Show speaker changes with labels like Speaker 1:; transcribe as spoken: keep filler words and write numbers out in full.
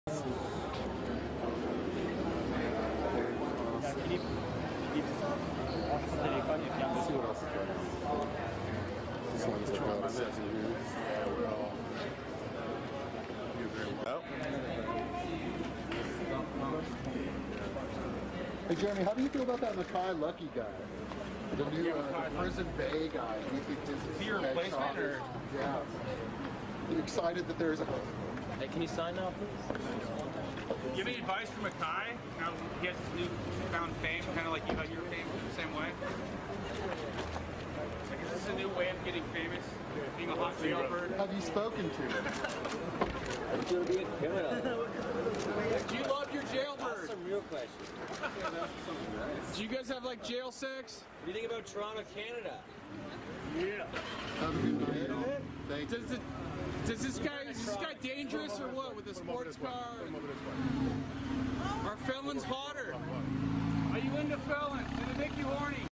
Speaker 1: Philippe, Philippe, branche ton téléphone et regarde ici.
Speaker 2: This one's about seven years. Oh. Hey Jeremy, how do you feel about that Mackay Lucky guy? The new uh, Prison Bay guy. Do you think this is
Speaker 3: your replacement or?
Speaker 2: Yeah. You excited that there's a...
Speaker 1: Hey, can you sign now, please?
Speaker 3: Do you have any advice for Mackay? Now he has this newfound fame, kind of like you had your fame the same way. Like, is this a new way of getting famous? Being a hot jailbird?
Speaker 2: Have you spoken to him?
Speaker 1: Do
Speaker 4: you love your jailbird?
Speaker 1: That's some real questions.
Speaker 4: Do you guys have like jail sex?
Speaker 1: What do you think about Toronto, Canada?
Speaker 3: Yeah.
Speaker 2: Have a good night. Thank you.
Speaker 4: Does, it, does this guy is this guy dangerous or what with a sports car? Are felons hotter?
Speaker 3: Are you into felons? Did it make you horny?